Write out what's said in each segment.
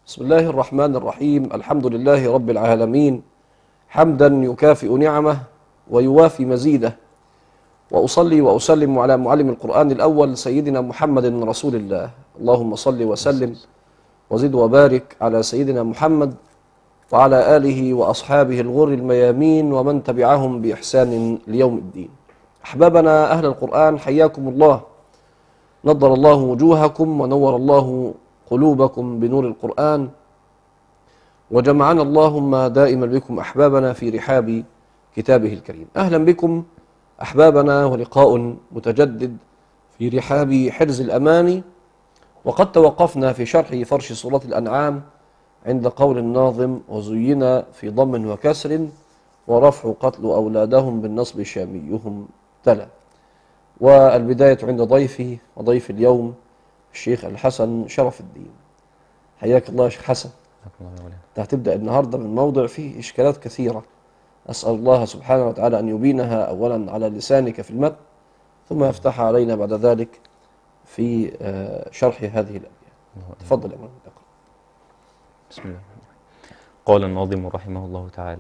بسم الله الرحمن الرحيم. الحمد لله رب العالمين، حمدا يكافئ نعمه ويوافي مزيده، وأصلي وأسلم على معلم القرآن الأول سيدنا محمد رسول الله. اللهم صل وسلم وزد وبارك على سيدنا محمد وعلى آله وأصحابه الغر الميامين ومن تبعهم بإحسان ليوم الدين. أحبابنا أهل القرآن، حياكم الله، نضر الله وجوهكم ونور الله قلوبكم بنور القرآن، وجمعنا اللهم دائما بكم أحبابنا في رحاب كتابه الكريم. أهلا بكم أحبابنا، ولقاء متجدد في رحاب حرز الأماني. وقد توقفنا في شرح فرش سورة الأنعام عند قول الناظم: وزين في ضم وكسر ورفع قتل أولادهم بالنصب شاميهم تلا. والبداية عند ضيفي وضيف اليوم الشيخ الحسن شرف الدين. حياك الله يا شيخ حسن. انت هتبدأ النهاردة من موضع فيه إشكالات كثيرة، أسأل الله سبحانه وتعالى أن يبينها أولا على لسانك في المتن، ثم يفتح علينا بعد ذلك في شرح هذه الأبيات. تفضل يا مولانا. بسم الله. قال الناظم رحمه الله تعالى: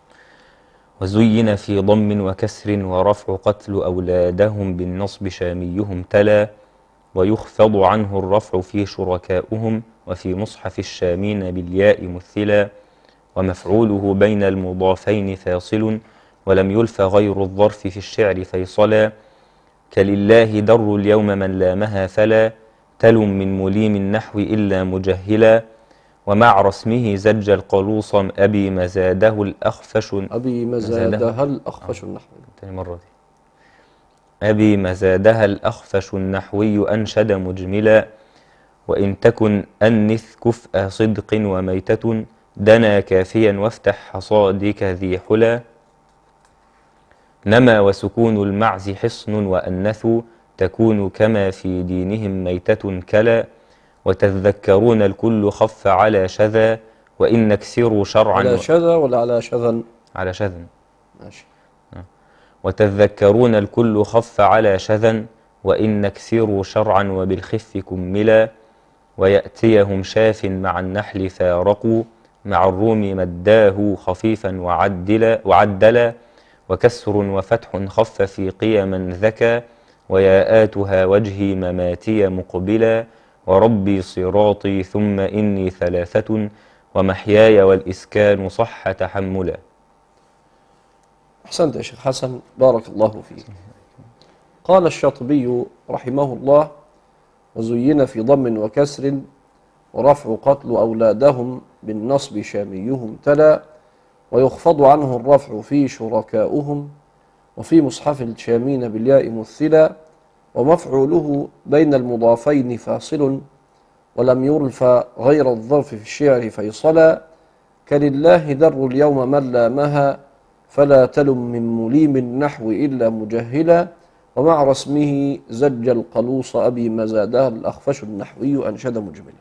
وزين في ضم وكسر ورفع قتل أولادهم بالنصب شاميهم تلا، ويخفض عنه الرفع في شركاؤهم وفي مصحف الشامين بالياء مثلا، ومفعوله بين المضافين فاصل ولم يلف غير الظرف في الشعر فيصلا، كلله در اليوم من لامها فلا تل من مليم النحو إلا مجهلا، ومع رسمه زج القلوص أبي مزاده الأخفش النحوي. تاني مرة دي. أبي مزادها الأخفش النحوي أنشد مجملا، وإن تكن أنث كفء صدق وميتة دنا كافيا وافتح حصادك ذي حلا، نما وسكون المعز حصن وأنثوا تكون كما في دينهم ميتة كلا، وتذكرون الكل خف على شذا وإن نكسروا شرعا على شذا ولا على شذا؟ على شذا ماشي. وتذكرون الكل خف على شذا وإن نكسروا شرعا وبالخف كملا، ويأتيهم شاف مع النحل فارقوا مع الروم مداه خفيفا وعدلا، وكسر وفتح خف في قيما ذكى، وياءاتها وجهي مماتي مقبلا، وربي صراطي ثم إني ثلاثة ومحياي والإسكان صح تحملا. أحسنت يا شيخ حسن، بارك الله فيك. قال الشاطبي رحمه الله: وزين في ضم وكسر ورفع قتل أولادهم بالنصب شاميهم تلا، ويخفض عنه الرفع في شركاؤهم وفي مصحف الشامين بالياء مثلا، ومفعوله بين المضافين فاصل ولم يرف غير الظرف في الشعر فيصلا، كلله در اليوم من لامها فلا تلم من مليم النحو إلا مجهلا، ومع رسمه زج القلوص أبي مزادها الأخفش النحوي أنشد مجملا.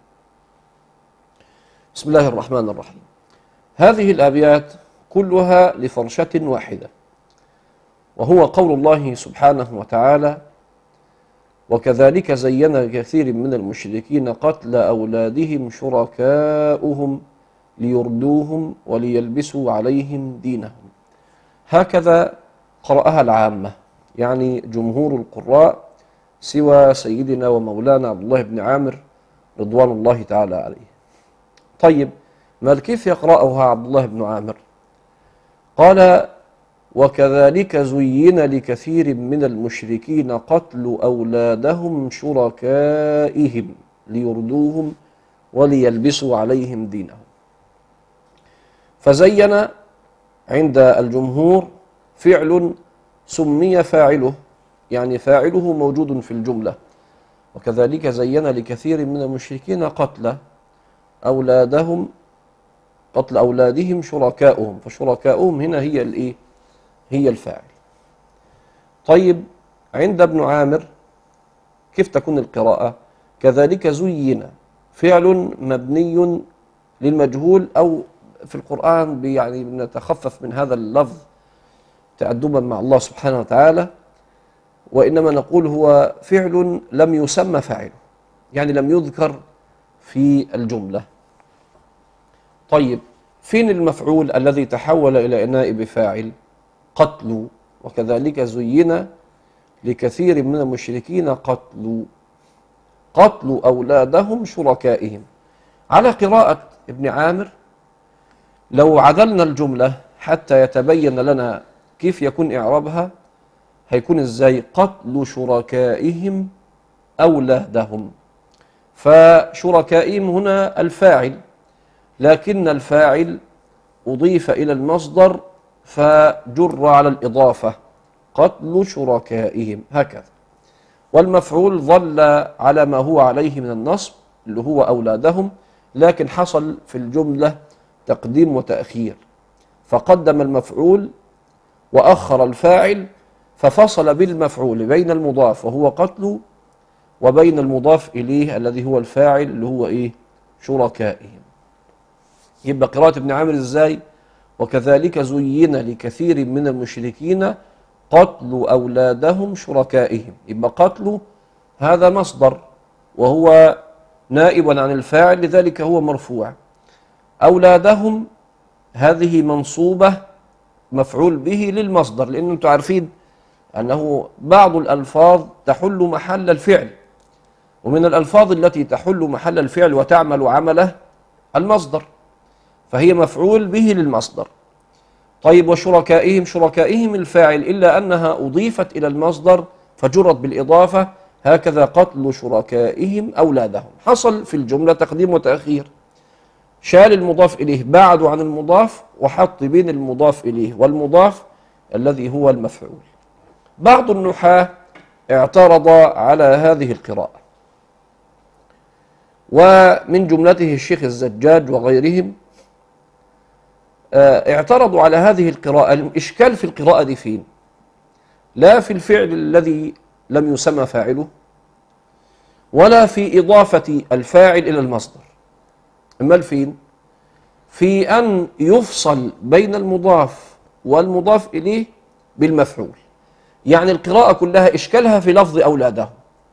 بسم الله الرحمن الرحيم. هذه الأبيات كلها لفرشة واحدة، وهو قول الله سبحانه وتعالى: وكذلك زين لكثير من المشركين قتل أولادهم شركاؤهم ليردوهم وليلبسوا عليهم دينهم. هكذا قرأها العامة، يعني جمهور القراء، سوى سيدنا ومولانا عبد الله بن عامر رضوان الله تعالى عليه. طيب، ما كيف يقرأها عبد الله بن عامر؟ قال: وكذلك زين لكثير من المشركين قتل أولادهم شركائهم ليردوهم وليلبسوا عليهم دينهم. فزين عند الجمهور فعل سمي فاعله، يعني فاعله موجود في الجملة. وكذلك زين لكثير من المشركين قتل أولادهم شركاؤهم، فشركاؤهم هنا هي الإيه؟ هي الفاعل. طيب، عند ابن عامر كيف تكون القراءة؟ كذلك زين فعل مبني للمجهول، أو في القرآن يعني بنتخفف من هذا اللفظ تأدبا مع الله سبحانه وتعالى، وإنما نقول هو فعل لم يسمى فاعله، يعني لم يذكر في الجملة. طيب فين المفعول الذي تحول إلى نائب فاعل؟ قتلوا. وكذلك زين لكثير من المشركين قتلوا أولادهم شركائهم. على قراءة ابن عامر لو عدلنا الجملة حتى يتبين لنا كيف يكون إعرابها هيكون إزاي؟ قتل شركائهم أولادهم. فشركائهم هنا الفاعل، لكن الفاعل أضيف إلى المصدر فجر على الإضافة، قتل شركائهم هكذا. والمفعول ظل على ما هو عليه من النصب اللي هو أولادهم، لكن حصل في الجملة تقديم وتأخير، فقدم المفعول وأخر الفاعل، ففصل بالمفعول بين المضاف وهو قتل وبين المضاف إليه الذي هو الفاعل اللي هو إيه؟ شركائهم. يبقى قراءة ابن عامر إزاي؟ وكذلك زين لكثير من المشركين قتل أولادهم شركائهم. يبقى قتل هذا مصدر وهو نائب عن الفاعل، لذلك هو مرفوع. أولادهم هذه منصوبة مفعول به للمصدر، لأن أنتم عارفين أنه بعض الألفاظ تحل محل الفعل، ومن الألفاظ التي تحل محل الفعل وتعمل عمله المصدر، فهي مفعول به للمصدر. طيب وشركائهم، شركائهم الفاعل إلا أنها أضيفت إلى المصدر فجرت بالإضافة، هكذا قتل شركائهم أولادهم. حصل في الجملة تقديم وتأخير، شال المضاف إليه بعد عن المضاف وحط بين المضاف إليه والمضاف الذي هو المفعول. بعض النحاة اعترض على هذه القراءة، ومن جملته الشيخ الزجاج وغيرهم اعترضوا على هذه القراءة. الإشكال في القراءة دي فين؟ لا في الفعل الذي لم يسمى فاعله، ولا في إضافة الفاعل إلى المصدر، أمال فين؟ في أن يفصل بين المضاف والمضاف إليه بالمفعول. يعني القراءة كلها إشكالها في لفظ أولادهم.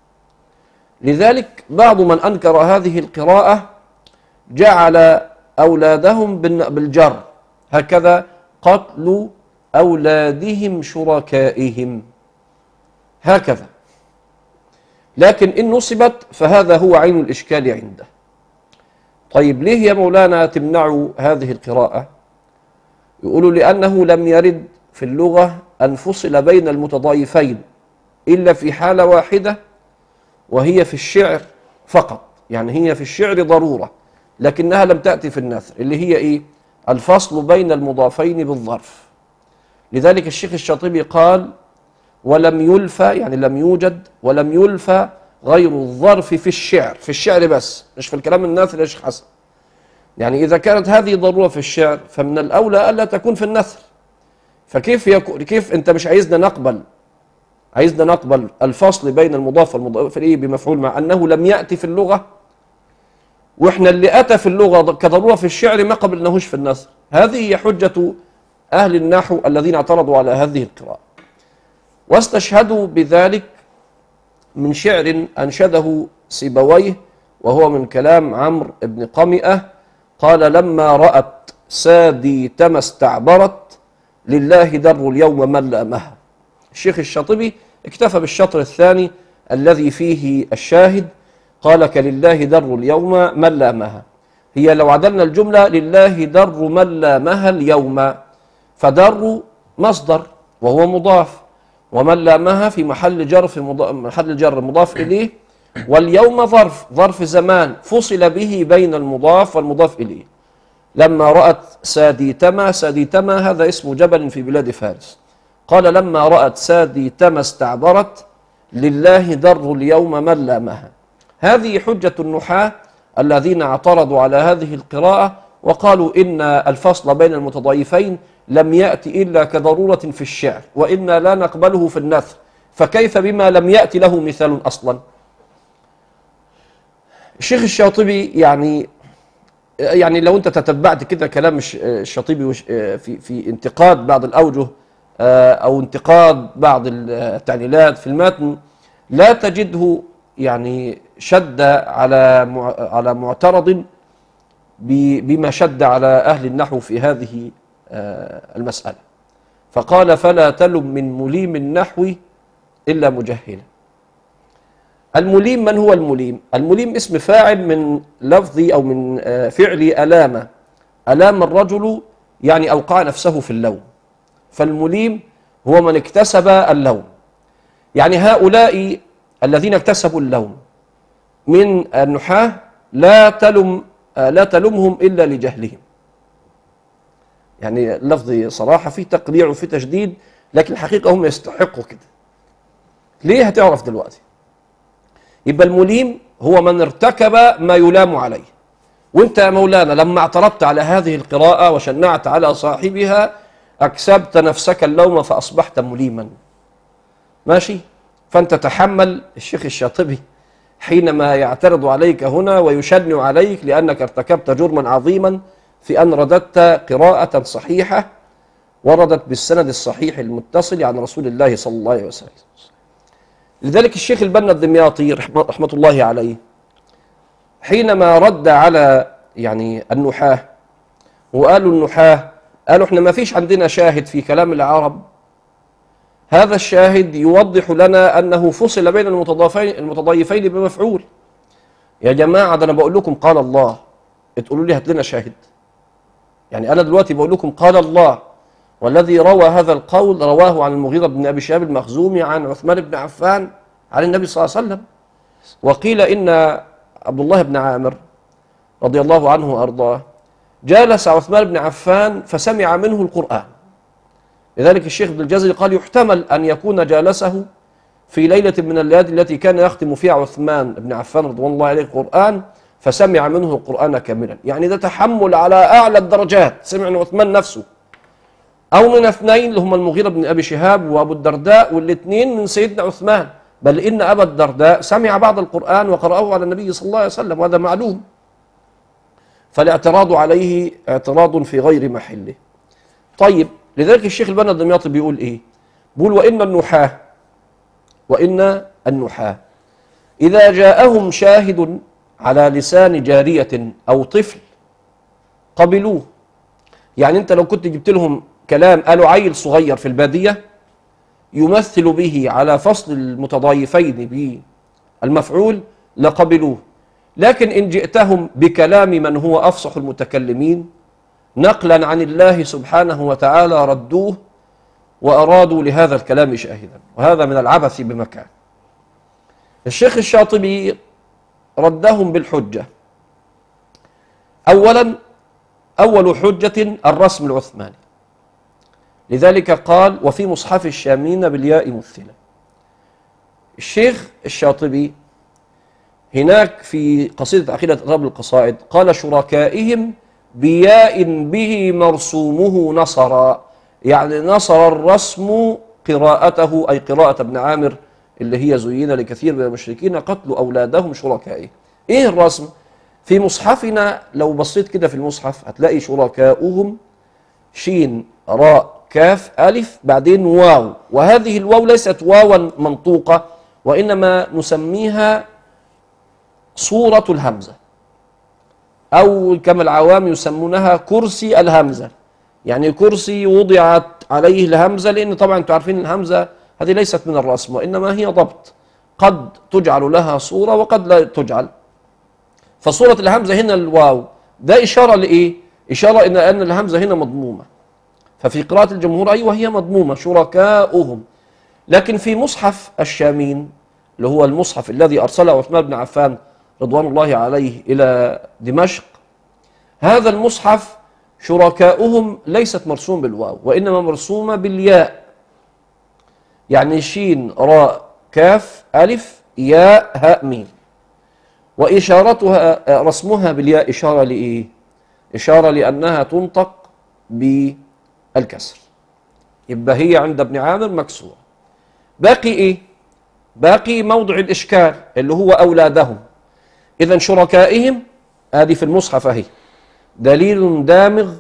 لذلك بعض من أنكر هذه القراءة جعل أولادهم بالجر، هكذا قتل أولادهم شركائهم هكذا. لكن إن نصبت فهذا هو عين الإشكال عنده. طيب ليه يا مولانا تمنعوا هذه القراءة؟ يقولوا لأنه لم يرد في اللغة أن فصل بين المتضايفين إلا في حالة واحدة، وهي في الشعر فقط. يعني هي في الشعر ضرورة، لكنها لم تأتي في النثر، اللي هي إيه؟ الفصل بين المضافين بالظرف. لذلك الشيخ الشاطبي قال ولم يلفى، يعني لم يوجد ولم يلفى غير الظرف في الشعر، في الشعر بس، مش في الكلام النثر يا شيخ حسن. يعني إذا كانت هذه ضرورة في الشعر فمن الأولى ألا تكون في النثر. فكيف كيف أنت مش عايزنا نقبل الفصل بين المضاف والمضاف إليه بمفعول مع أنه لم يأتي في اللغة، وإحنا اللي أتى في اللغة كضرورة في الشعر ما قبلناهوش في النثر. هذه هي حجة أهل النحو الذين اعترضوا على هذه القراءة، واستشهدوا بذلك من شعر أنشده سيبويه، وهو من كلام عمرو بن قمئة، قال لما رأت سادي تما استعبرت لله در اليوم من لامها. الشيخ الشاطبي اكتفى بالشطر الثاني الذي فيه الشاهد، قال كلله در اليوم من لامها. هي لو عدلنا الجملة لله در من لامها اليوم، فدر مصدر وهو مضاف، ومن لامها في محل جر، في محل جر مضاف إليه، واليوم ظرف زمان فصل به بين المضاف والمضاف إليه. لما رأت ساديتما هذا اسم جبل في بلاد فارس، قال لما رأت ساديتما استعبرت لله در اليوم من لامها. هذه حجة النحاة الذين اعترضوا على هذه القراءة وقالوا إن الفصل بين المتضايفين لم يأتي إلا كضرورة في الشعر، وإنا لا نقبله في النثر، فكيف بما لم يأتي له مثال أصلا؟ الشيخ الشاطبي يعني لو أنت تتبعت كده كلام الشاطبي في انتقاد بعض الأوجه أو انتقاد بعض التعليلات في المتن، لا تجده يعني شد على معترض بما شد على أهل النحو في هذه المسألة، فقال: فلا تلم من مليم النحو إلا مجهلا. المليم، من هو المليم؟ المليم اسم فاعل من لفظ أو من فعل ألام. ألام الرجل يعني أوقع نفسه في اللوم، فالمليم هو من اكتسب اللوم. يعني هؤلاء الذين اكتسبوا اللوم من النحاة لا تلمهم إلا لجهلهم. يعني لفظ صراحة فيه تقريع وفيه تشديد، لكن الحقيقة هم يستحقوا كده. ليه؟ هتعرف دلوقتي. يبقى المليم هو من ارتكب ما يلام عليه. وانت يا مولانا لما اعترضت على هذه القراءة وشنعت على صاحبها أكسبت نفسك اللوم فأصبحت مليما. ماشي؟ فأنت تحمل الشيخ الشاطبي حينما يعترض عليك هنا ويشنع عليك لأنك ارتكبت جرما عظيما في أن رددت قراءة صحيحة وردت بالسند الصحيح المتصل عن رسول الله صلى الله عليه وسلم. لذلك الشيخ البنا الدمياطي رحمة الله عليه حينما رد على النحاة وقالوا النحاة قالوا احنا ما فيش عندنا شاهد في كلام العرب، هذا الشاهد يوضح لنا أنه فصل بين المتضايفين بمفعول. يا جماعة ده أنا بقول لكم قال الله، تقولوا لي هات لنا شاهد. يعني أنا دلوقتي بقول لكم قال الله، والذي روى هذا القول رواه عن المغيرة بن أبي شهاب المخزومي عن عثمان بن عفان عن النبي صلى الله عليه وسلم. وقيل إن عبد الله بن عامر رضي الله عنه وأرضاه جالس عثمان بن عفان فسمع منه القرآن. لذلك الشيخ ابن الجزري قال يحتمل أن يكون جالسه في ليلة من الليالي التي كان يختم فيها عثمان بن عفان رضوان الله عليه القرآن فسمع منه القرآن كاملا. يعني ده تحمل على أعلى الدرجات، سمع من عثمان نفسه أو من اثنين اللي هم المغيرة بن أبي شهاب وأبو الدرداء، والاثنين من سيدنا عثمان، بل إن أبا الدرداء سمع بعض القرآن وقرأه على النبي صلى الله عليه وسلم، وهذا معلوم. فالاعتراض عليه اعتراض في غير محله. طيب، لذلك الشيخ البنا الدمياطي بيقول إيه؟ بيقول وإن النحاة إذا جاءهم شاهد على لسان جارية أو طفل قبلوه. يعني أنت لو كنت جبت لهم كلام قالوا عيل صغير في البادية يمثل به على فصل المتضايفين بالمفعول لقبلوه، لكن إن جئتهم بكلام من هو أفصح المتكلمين نقلا عن الله سبحانه وتعالى ردوه وأرادوا لهذا الكلام شاهدا، وهذا من العبث بمكان. الشيخ الشاطبي ردهم بالحجة. أول حجة الرسم العثماني، لذلك قال وفي مصحف الشامين بالياء مثلا. الشيخ الشاطبي هناك في قصيدة عقيدة أطراب القصائد قال شركائهم بياء به مرسومه نصرا، يعني نصر الرسم قراءته أي قراءة ابن عامر اللي هي زين لكثير من المشركين قتل أولادهم شركائه. إيه الرسم؟ في مصحفنا لو بصيت كده في المصحف هتلاقي شركاؤهم شين راء كاف ألف بعدين واو، وهذه الواو ليست واوا منطوقة وإنما نسميها صورة الهمزة، أو كما العوام يسمونها كرسي الهمزة. يعني كرسي وضعت عليه الهمزة، لأن طبعا أنتم عارفين الهمزة هذه ليست من الرسم وإنما هي ضبط، قد تجعل لها صورة وقد لا تجعل. فصورة الهمزة هنا الواو، ده إشارة لإيه؟ إشارة إن الهمزة هنا مضمومة، ففي قراءة الجمهور أيوة هي مضمومة شركاؤهم. لكن في مصحف الشامين اللي هو المصحف الذي أرسله عثمان بن عفان رضوان الله عليه إلى دمشق، هذا المصحف شركاؤهم ليست مرسوم بالواو وإنما مرسومة بالياء، يعني شين راء كاف ألف ياء هاء ميم، وإشارتها رسمها بالياء إشارة لإيه؟ إشارة لأنها تنطق بالكسر، يبقى هي عند ابن عامر مكسورة. باقي إيه؟ باقي موضع الإشكال اللي هو أولادهم. إذن شركائهم هذه في المصحف أهي دليل دامغ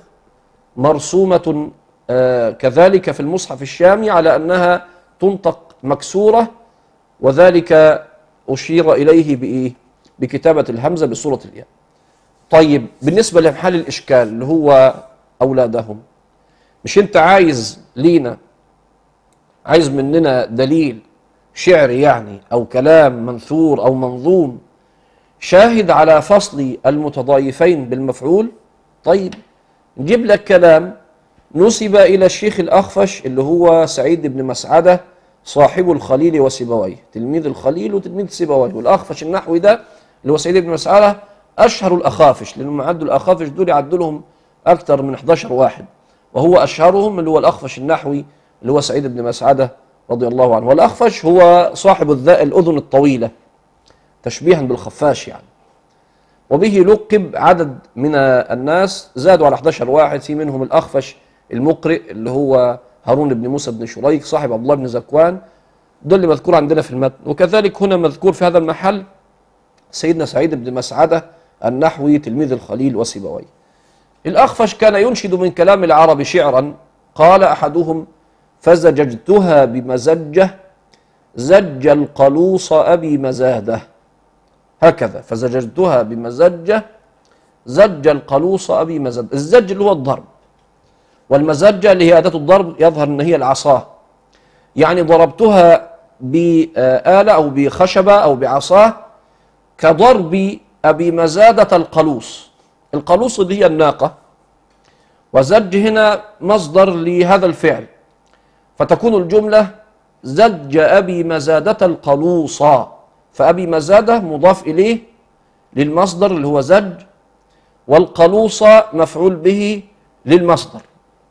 مرسومة كذلك في المصحف الشامي على أنها تنطق مكسورة، وذلك أشير إليه بإيه؟ بكتابة الهمزة بصورة الياء. طيب بالنسبة لمحل الإشكال اللي هو أولادهم، مش أنت عايز لينا، عايز مننا دليل شعري يعني أو كلام منثور أو منظوم شاهد على فصل المتضايفين بالمفعول؟ طيب نجيب لك كلام نسب إلى الشيخ الأخفش اللي هو سعيد بن مسعدة صاحب الخليل وسيبويه، تلميذ الخليل وتلميذ سيبويه. والأخفش النحوي ده اللي هو سعيد بن مسعدة أشهر الأخافش، لأنهم عدوا الأخافش دول يعدوا لهم أكثر من 11 واحد، وهو أشهرهم اللي هو الأخفش النحوي اللي هو سعيد بن مسعدة رضي الله عنه. والأخفش هو صاحب الأذن الطويلة تشبيها بالخفاش يعني، وبه لقب عدد من الناس زادوا على 11 واحد، في منهم الأخفش المقرئ اللي هو هارون بن موسى بن شريك صاحب عبد الله بن زكوان، ده اللي مذكور عندنا في المتن. وكذلك هنا مذكور في هذا المحل سيدنا سعيد بن مسعدة النحوي تلميذ الخليل وسيبويه. الأخفش كان ينشد من كلام العرب شعرا، قال أحدهم: فزججتها بمزجة زج القلوص أبي مزاده. هكذا، فزججتها بمزجة زج القلوص أبي مزاده. الزج اللي هو الضرب، والمزجة اللي هي أداة الضرب يظهر أن هي العصا، يعني ضربتها بآلة أو بخشبة أو بعصاه كضرب أبي مزادة القلوص. القلوص دي هي الناقة، وزج هنا مصدر لهذا الفعل، فتكون الجملة زج أبي مزادة القلوص، فأبي مزادة مضاف إليه للمصدر اللي هو زج، والقلوص مفعول به للمصدر.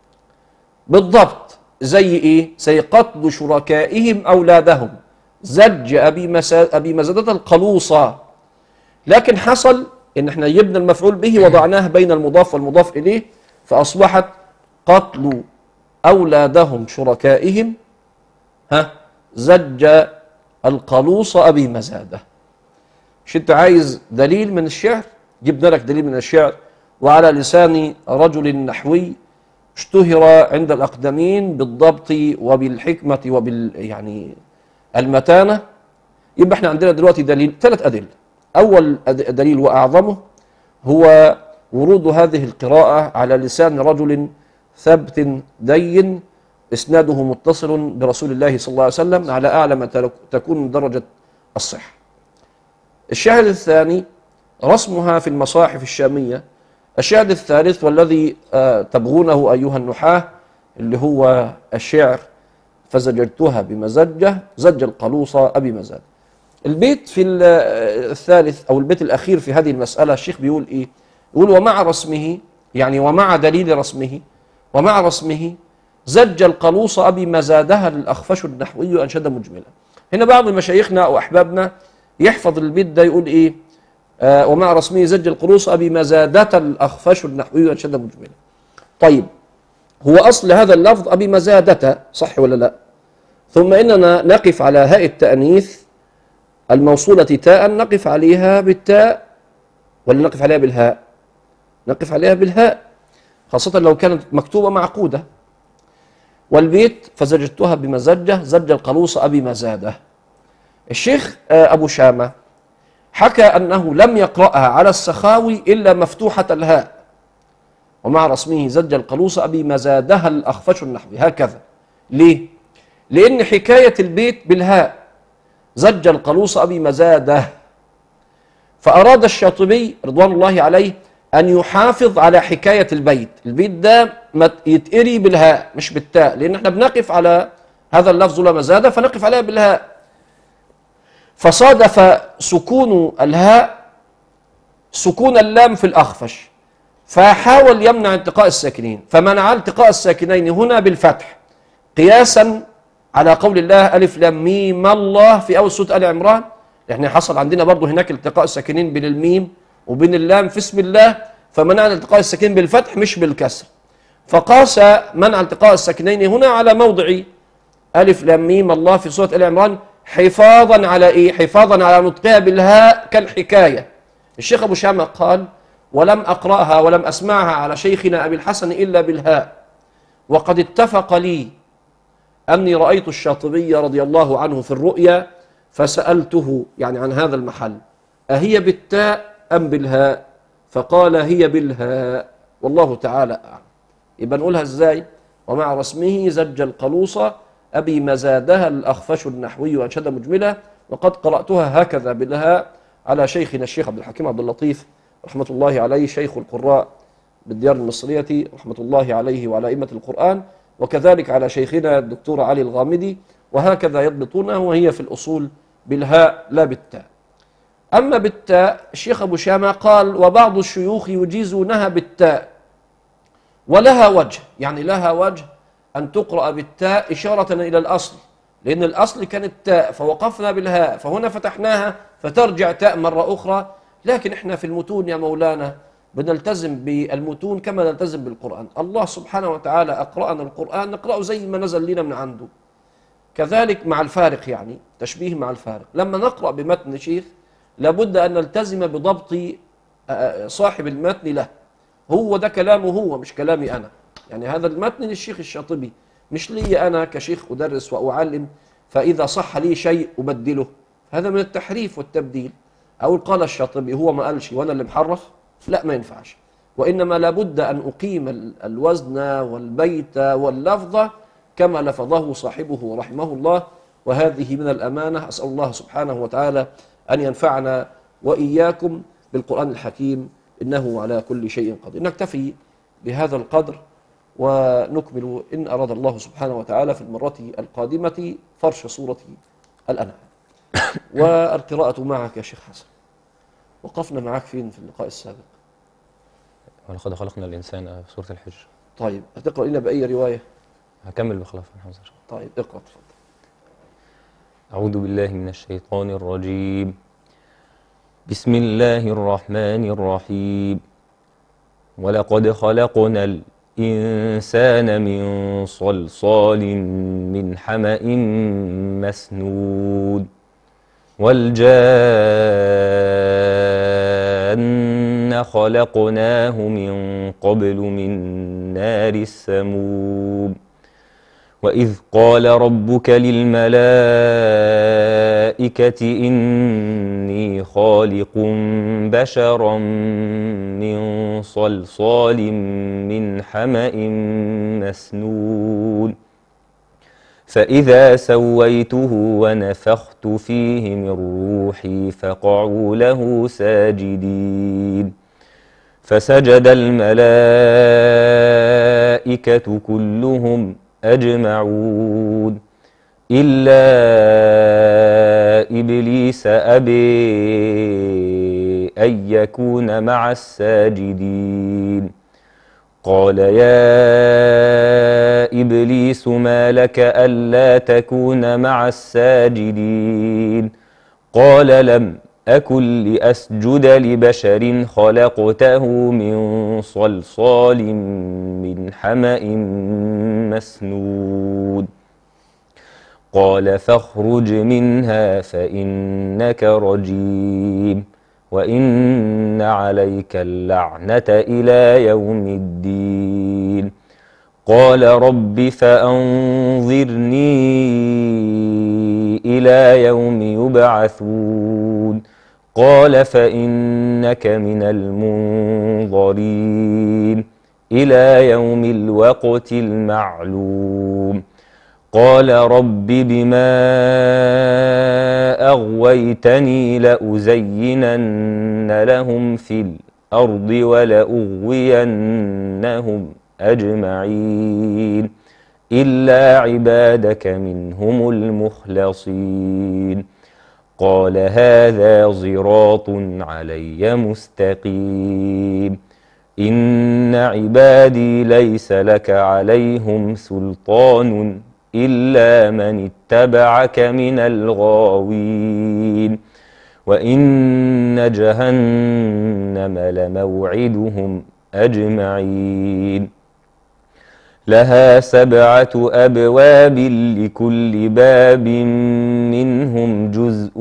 بالضبط زي إيه؟ زي قتل شركائهم أولادهم، زج أبي مزادة القلوص. لكن حصل إن احنا جبنا المفعول به وضعناه بين المضاف والمضاف إليه، فأصبحت قتل أولادهم شركائهم زج القلوص أبي مزادة. مش أنت عايز دليل من الشعر؟ جبنا لك دليل من الشعر، وعلى لسان رجل نحوي اشتهر عند الأقدمين بالضبط وبالحكمة يعني المتانة. يبقى احنا عندنا دلوقتي دليل، 3 أدلة. أول دليل وأعظمه هو ورود هذه القراءة على لسان رجل ثبت دين إسناده متصل برسول الله صلى الله عليه وسلم على أعلى ما تكون درجة الصحة. الشاهد الثاني رسمها في المصاحف الشامية. الشاهد الثالث والذي تبغونه أيها النحاة اللي هو الشعر: فزججتها بمزجة زج القلوص أبي مزاد. البيت في الثالث أو البيت الأخير في هذه المسألة الشيخ بيقول إيه؟ يقول: ومع رسمه، يعني ومع دليل رسمه، ومع رسمه زج القلوص أبي مزادها للأخفش النحوي أنشد مجملا. هنا بعض مشايخنا أو أحبابنا يحفظ البيت ده يقول إيه؟ ومع رسمه زج القلوص أبي مزادة الأخفش النحوي أنشد مجملا. طيب هو أصل هذا اللفظ أبي مزادة، صح ولا لا؟ ثم إننا نقف على هاء التأنيث الموصولة تاء، نقف عليها بالتاء ولا نقف عليها بالهاء؟ نقف عليها بالهاء، خاصة لو كانت مكتوبة معقودة. والبيت: فزجتها بمزجة زج القلوص أبي مزادة. الشيخ أبو شامة حكى أنه لم يقرأها على السخاوي إلا مفتوحة الهاء، ومع رسمه زج القلوص أبي مزادها الأخفش النحوي، هكذا. ليه؟ لأن حكاية البيت بالهاء زج القلوص أبي مزادة، فأراد الشاطبي رضوان الله عليه أن يحافظ على حكاية البيت. البيت ده يتقري بالهاء مش بالتاء، لأن احنا بنقف على هذا اللفظ لا مزادة فنقف عليها بالهاء، فصادف سكون الهاء سكون اللام في الأخفش، فحاول يمنع التقاء الساكنين، فمنع التقاء الساكنين هنا بالفتح قياسا على قول الله ألف لام ميم الله في أول سورة آل عمران. احنا حصل عندنا برضو هناك التقاء الساكنين بين الميم وبين اللام في اسم الله، فمنعنا التقاء الساكنين بالفتح مش بالكسر، فقاس منع التقاء الساكنين هنا على موضع ألف لام ميم الله في سورة آل عمران، حفاظا على إيه؟ حفاظا على نطقها بالهاء كالحكاية. الشيخ أبو شامة قال: ولم أقرأها ولم أسمعها على شيخنا أبي الحسن إلا بالهاء، وقد اتفق لي أني رأيت الشاطبي رضي الله عنه في الرؤيا فسألته يعني عن هذا المحل: أهي بالتاء أم بالهاء؟ فقال هي بالهاء والله تعالى أعلم. يبقى نقولها إزاي؟ ومع رسمه زج القلوصة أبي مزادها الأخفش النحوي أنشد مجملة، وقد قرأتها هكذا بالهاء على شيخنا الشيخ عبد الحكيم عبد اللطيف رحمة الله عليه، شيخ القراء بالديار المصرية رحمة الله عليه وعلى أئمة القرآن، وكذلك على شيخنا الدكتور علي الغامدي، وهكذا يضبطونها، وهي في الأصول بالهاء لا بالتاء. أما بالتاء الشيخ أبو شامة قال وبعض الشيوخ يجيزونها بالتاء ولها وجه، يعني لها وجه أن تقرأ بالتاء إشارة إلى الأصل، لأن الأصل كانت تاء فوقفنا بالهاء، فهنا فتحناها فترجع تاء مرة أخرى. لكن إحنا في المتون يا مولانا بنلتزم بالمتون كما نلتزم بالقرآن. الله سبحانه وتعالى أقرأنا القرآن نقرأه زي ما نزل لنا من عنده، كذلك مع الفارق، يعني تشبيه مع الفارق. لما نقرأ بمتن شيخ لابد أن نلتزم بضبط صاحب المتن له، هو ده كلامه هو مش كلامي أنا، يعني هذا المتن للشيخ الشاطبي مش لي أنا كشيخ أدرس وأعلم، فإذا صح لي شيء أبدله، هذا من التحريف والتبديل. أو قال الشاطبي هو ما قالش وأنا اللي محرف، لا ما ينفعش، وإنما لابد أن أقيم الوزن والبيت واللفظ كما لفظه صاحبه رحمه الله، وهذه من الأمانة. أسأل الله سبحانه وتعالى أن ينفعنا وإياكم بالقرآن الحكيم، إنه على كل شيء قدير. نكتفي بهذا القدر ونكمل إن أراد الله سبحانه وتعالى في المرة القادمة فرش سورة الأنعام. والقراءة معك يا شيخ حسن، وقفنا معك فين في اللقاء السابق؟ ولقد خلقنا الإنسان في سورة الحج. طيب هتقرأ لنا بأي رواية؟ هكمل بخلاف من حمزة. طيب اقرأ تفضل. أعوذ بالله من الشيطان الرجيم. بسم الله الرحمن الرحيم. ولقد خلقنا الإنسان من صلصال من حمأ مسنود والجان خلقناه من قبل من نار السموم وإذ قال ربك للملائكة إني خالق بشرا من صلصال من حمأ مسنون فإذا سويته ونفخت فيه من روحي فقعوا له ساجدين فسجد الملائكة كلهم أجمعون إلا إبليس أبي أن يكون مع الساجدين قال يا إبليس ما لك ألا تكون مع الساجدين قال لم أكن لأسجد لبشر خلقته من صلصال من حمأ مسنود قال فاخرج منها فإنك رجيم وإن عليك اللعنة إلى يوم الدين قال رب فأنظرني إلى يوم يبعثون قال فإنك من المنظرين إلى يوم الوقت المعلوم قال رب بما أغويتني لأزينن لهم في الأرض ولأغوينهم أجمعين إلا عبادك منهم المخلصين قال هذا صراط علي مستقيم إن عبادي ليس لك عليهم سلطان إلا من اتبعك من الغاوين وإن جهنم لموعدهم أجمعين لها 7 أبواب لكل باب منهم جزء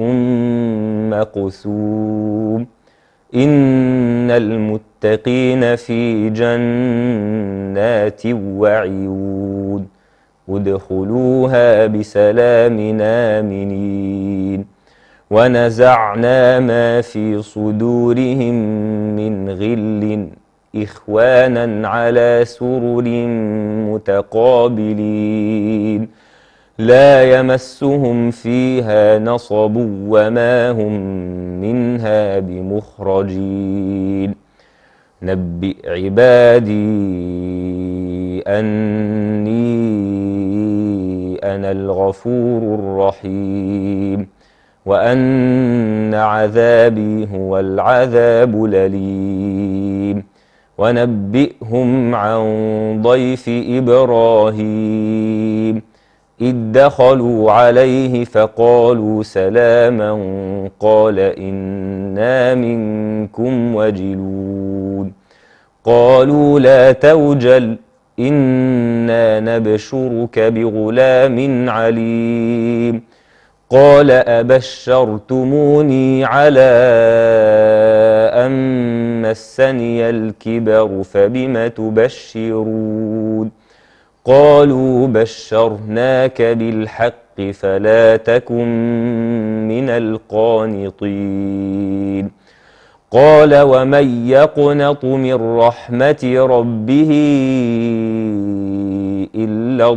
مقسوم إن المتقين في جنات وعيون ادخلوها بسلام آمنين ونزعنا ما في صدورهم من غل إخوانا على سرر متقابلين لا يمسهم فيها نصب وما هم منها بمخرجين نبئ عبادي أني أنا الغفور الرحيم وأن عذابي هو العذاب الأليم ونبئهم عن ضيف إبراهيم إذ دخلوا عليه فقالوا سلاما قال إنا منكم وجلون قالوا لا توجل إنا نبشرك بغلام عليم قال أبشرتموني على أن مسني الكبر فبم تبشرون قالوا بشرناك بالحق فلا تكن من القانطين قال ومن يقنط من رحمة ربه إلا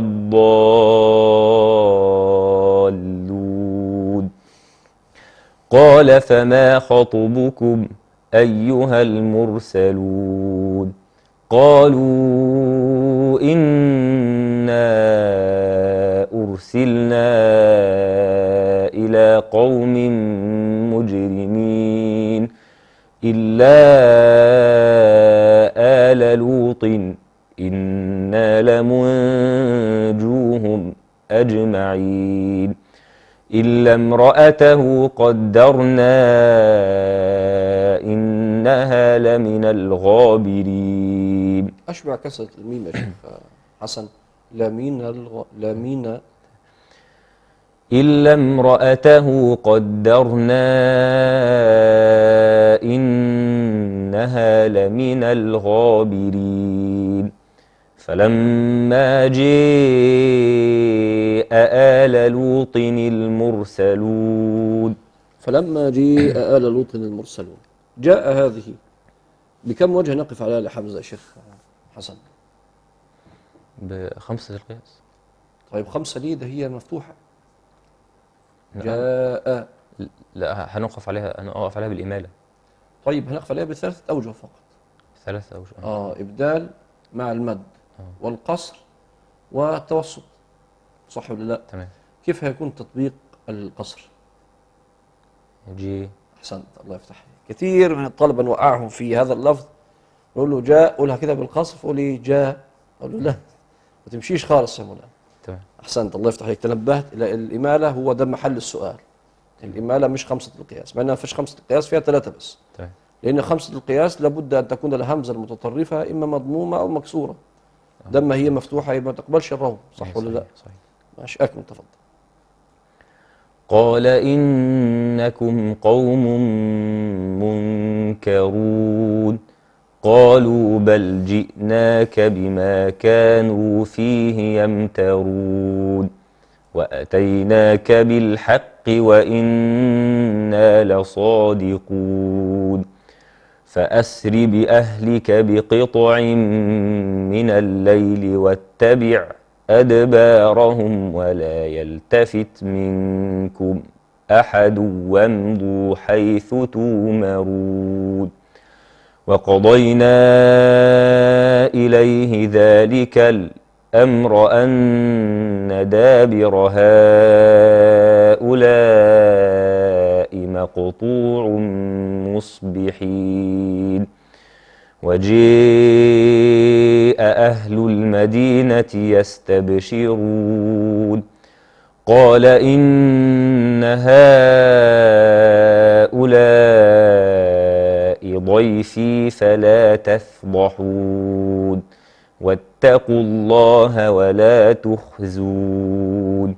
الضالون قال فما خطبكم أيها المرسلون قالوا إنا أرسلنا إلى قوم مجرمين إلا آل لوط إنا لمنجوهم أجمعين إلا امرأته قدرنا إنها لمن الغابرين. أشبع كسرة الميم يا شيخ حسن. لمن إلا امرأته قدرنا إنها لمن الغابرين فلما جاء آل لوط المرسلون فلما جاء آل لوط المرسلون جاء هذه بكم وجه نقف عليها لحمزة يا شيخ حسن؟ بخمسة القياس. طيب خمسة ليه؟ ده هي مفتوحة. جاء لا هنقف عليها بالإمالة. طيب هنقف عليها بثلاثة أوجه فقط. ثلاثة أوجه. إبدال مع المد والقصر والتوسط، صح ولا لا؟ تمام. كيف هيكون تطبيق القصر؟ جي. أحسنت، الله يفتح عليك. كثير من الطلبة نوقعهم في هذا اللفظ، نقول له جاء قولها كده بالقصر، فقول لي جاء، أقول له لا ما تمشيش خالص يا مولانا. تمام. أحسنت، الله يفتح عليك. تنبهت إلى الإمالة، هو ده محل السؤال. الإمالة مش خمسة القياس، مع أنها فيش خمسة القياس، فيها ثلاثة بس. تمام. لأن خمسة القياس لابد أن تكون الهمزة المتطرفة إما مضمومة أو مكسورة. لما هي مفتوحة يبقى ما تقبلش الروم، صح ولا لا؟ صحيح. ماشي، أكمل تفضل. قال إنكم قوم منكرون قالوا بل جئناك بما كانوا فيه يمترون وأتيناك بالحق وإنا لصادقون فأسر بأهلك بقطع من الليل واتبع أدبارهم ولا يلتفت منكم أحد وامضوا حيث تؤمرون وقضينا إليه ذلك الأمر أن دابر هؤلاء مقطوع مصبحين وجاء أهل المدينة يستبشرون قال إن هؤلاء ضيفي فلا تفضحون واتقوا الله ولا تخزون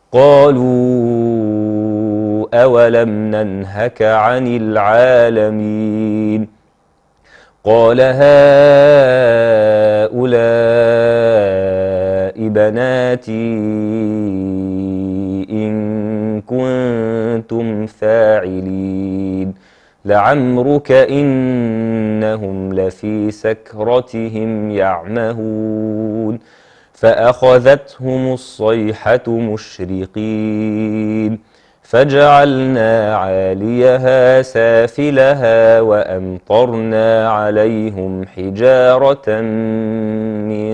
قالوا أولم ننهك عن العالمين قال هؤلاء بناتي إن كنتم كنتم فاعلين لعمرك إنهم لفي سكرتهم يعمهون فأخذتهم الصيحة مشرقين فجعلنا عاليها سافلها وأمطرنا عليهم حجارة من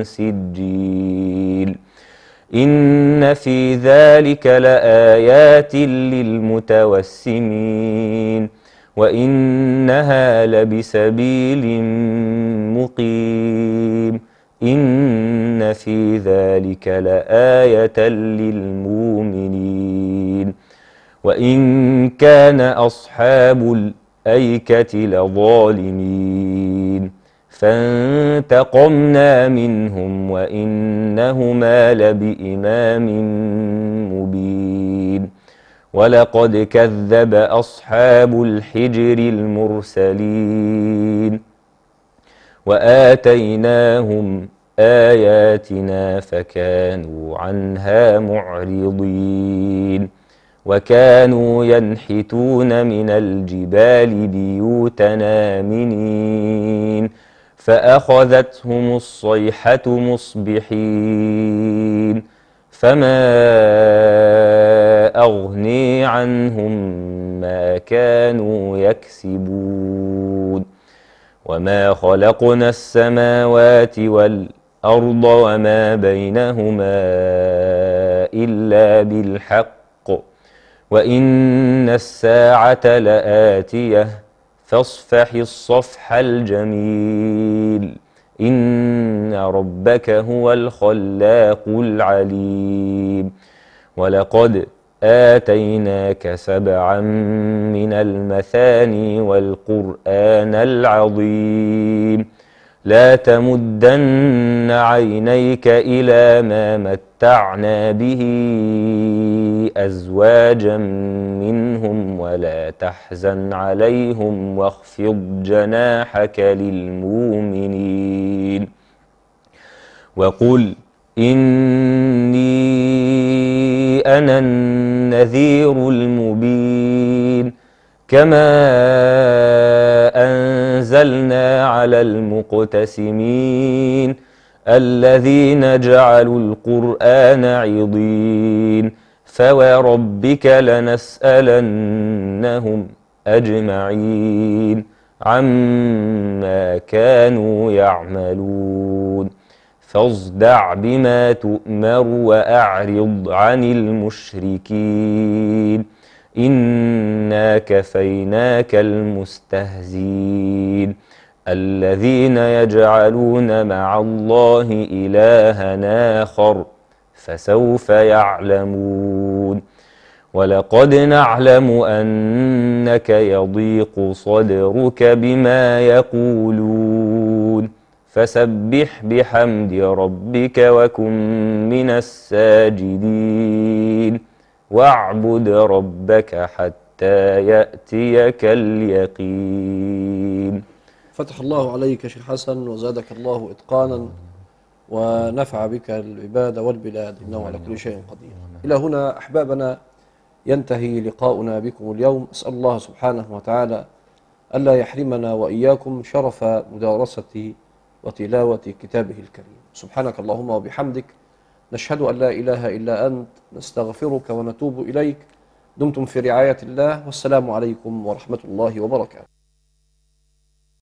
سجيل إن في ذلك لآيات للمتوسمين وإنها لبسبيل مقيم إن في ذلك لآية للمؤمنين وإن كان أصحاب الأيكة لظالمين فانتقمنا منهم وإنهما لبإمام مبين ولقد كذب أصحاب الحجر المرسلين وآتيناهم آياتنا فكانوا عنها معرضين وكانوا ينحتون من الجبال بيوتنا آمنين فأخذتهم الصيحة مصبحين فما أغني عنهم ما كانوا يكسبون وما خلقنا السماوات والأرض وما بينهما إلا بالحق وإن الساعة لآتية فاصفح الصفح الجميل إن ربك هو الخلاق العليم ولقد آتيناك سبعا من المثاني والقرآن العظيم لا تمدن عينيك إلى ما متعنا به أزواجا منهم ولا تحزن عليهم واخفض جناحك للمؤمنين وقل إني أنا النذير المبين كما أنزلنا على المقتسمين الذين جعلوا القرآن عضين فوربك لنسألنهم أجمعين عما كانوا يعملون فاصدع بما تؤمر وأعرض عن المشركين إنا كفيناك المستهزين الذين يجعلون مع الله إلها آخر فسوف يعلمون ولقد نعلم أنك يضيق صدرك بما يقولون فسبح بحمد ربك وكن من الساجدين واعبد ربك حتى يأتيك اليقين. فتح الله عليك شيخ حسن وزادك الله إتقانا ونفع بك العباد والبلاد إنه على كل شيء قدير. إلى هنا أحبابنا ينتهي لقاؤنا بكم اليوم. أسأل الله سبحانه وتعالى ألا يحرمنا وإياكم شرف مدارسة وتلاوة كتابه الكريم. سبحانك اللهم وبحمدك نشهد أن لا إله إلا أنت نستغفرك ونتوب إليك. دمتم في رعاية الله والسلام عليكم ورحمة الله وبركاته.